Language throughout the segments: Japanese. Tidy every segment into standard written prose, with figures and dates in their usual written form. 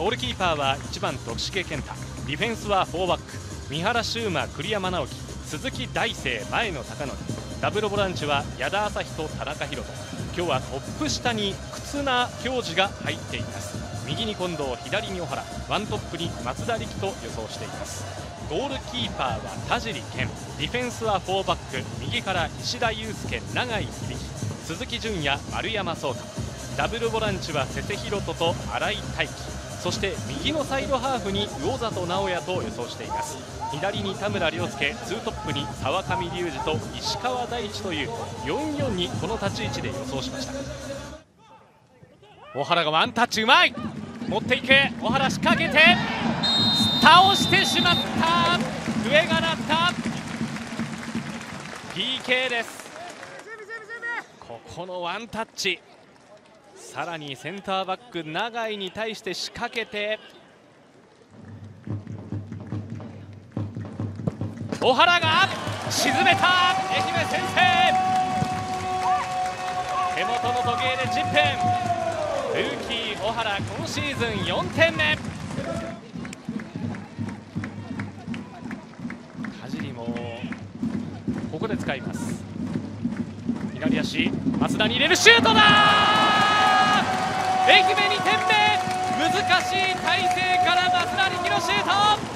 ゴールキーパーは1番徳重健太、ディフェンスは4バック、三原修馬、栗山直樹、鈴木大成、前野貴則、ダブルボランチは矢田朝人、田中宏斗。今日はトップ下に忽那恭司が入っています。右に近藤、左に小原、ワントップに松田力と予想しています。ゴールキーパーは田尻健、ディフェンスは4バック、右から石田祐介、永井響、鈴木純也、丸山壮太、ダブルボランチは瀬瀬宏斗と新井大輝、そして右のサイドハーフに魚里直也と予想しています。左に田村亮介、ツートップに沢上隆二と石川大地という4-4にこの立ち位置で予想しました。小原がワンタッチうまい、持っていく小原、仕掛けて倒してしまった、笛が鳴った PK です。ここのワンタッチ、さらにセンターバック永井に対して仕掛けて小原が沈めた、愛媛先制、手元の時計で10分、ルーキー小原今シーズン4点目。田尻もここで使います。左足、松田に入れるシュートだ、愛媛2点目、難しい体勢から松田力のシュート。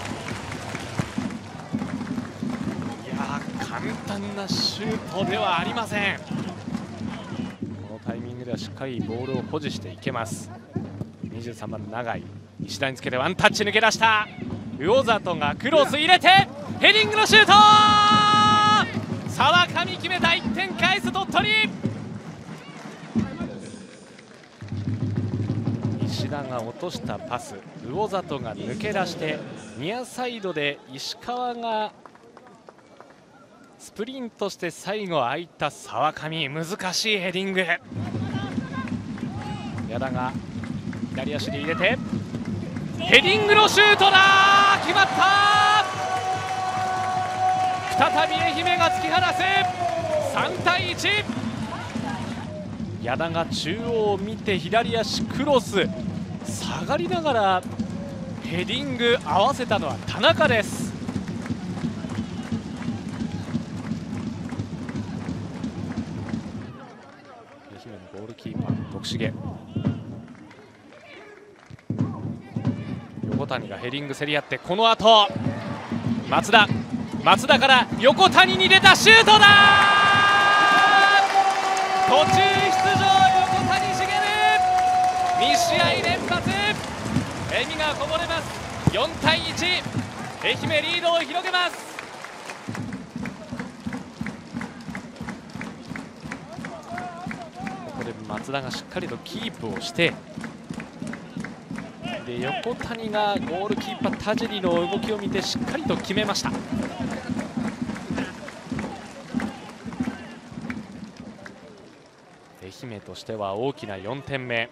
簡単なシュートではありません。このタイミングではしっかりボールを保持していけます。23番永井、石田につけてワンタッチ抜け出した、魚里がクロス入れてヘディングのシュート、沢上決めた、1点返す鳥取。石田が落としたパス、魚里が抜け出してニアサイドで石川がスプリントして最後空いた沢上、難しいヘディング。矢田が左足で入れてヘディングのシュートだ、決まった、再び愛媛が突き放す、3対1。矢田が中央を見て左足クロス、下がりながらヘディング合わせたのは田中です。ゴールキーパー徳重、横谷がヘディング競り合って、この後松田から横谷に出たシュートだ、途中出場横谷茂、2試合連発、笑みがこぼれます。4対1、愛媛リードを広げます。松田がしっかりとキープをして、で横谷がゴールキーパー田尻の動きを見てしっかりと決めました。愛媛としては大きな4点目。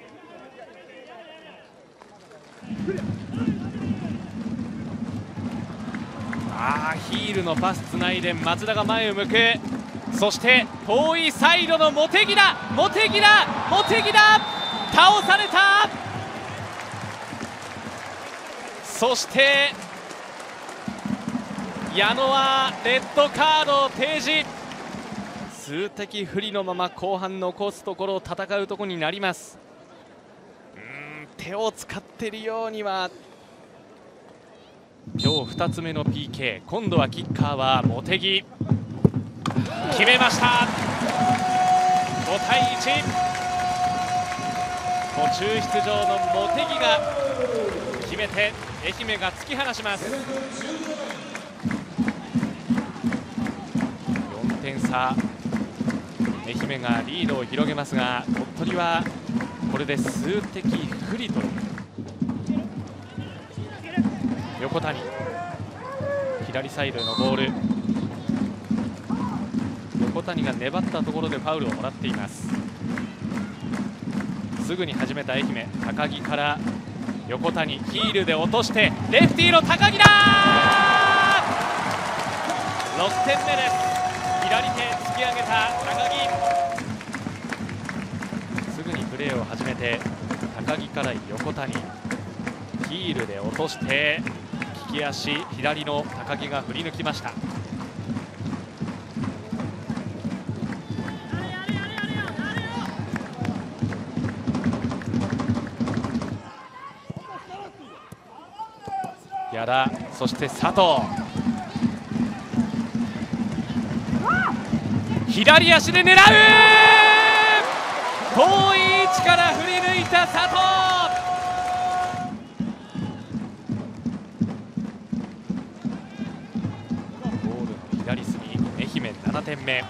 ヒールのパスつないで松田が前を向く、そして遠いサイドの茂木だ、倒された。そして矢野はレッドカードを提示、数的不利のまま後半残すところを戦うところになります。手を使っているようには、今日2つ目の PK、 今度はキッカーは茂木、決めました。5対1、途中出場の茂木が決めて愛媛が突き放します。4点差、愛媛がリードを広げますが、鳥取はこれで数的不利という。横谷、左サイドへのボール、横谷が粘ったところでファウルをもらっています。すぐに始めた愛媛、高木から横谷、ヒールで落としてレフティーの高木だ、6点目です。左手突き上げた高木、すぐにプレーを始めて高木から横谷、 ヒールで落として利き足左の高木が振り抜きました。矢田、そして佐藤、左足で狙う、遠い位置から振り抜いた佐藤。ゴールの左隅、愛媛7点目。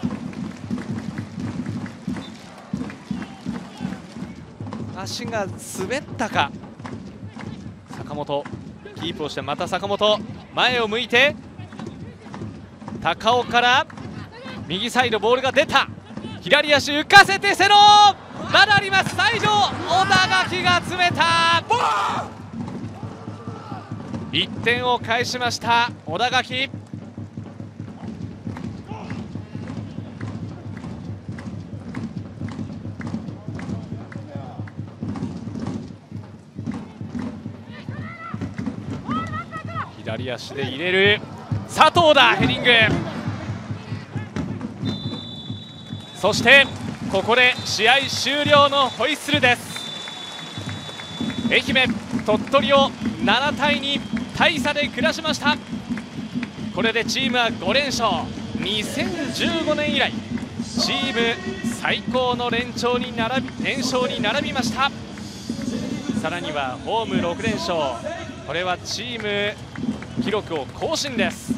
足が滑ったか。坂本キープをして、また坂本前を向いて、高尾から右サイドボールが出た、左足浮かせてセロー、まだあります。西条、小田垣が詰めた。1点を返しました小田垣。左足で入れる佐藤だ、ヘディング。そしてここで試合終了のホイッスルです。愛媛鳥取を7対2大差で下しました。これでチームは5連勝、2015年以来チーム最高の連勝に並びました。さらにはホーム6連勝、これはチーム記録を更新です。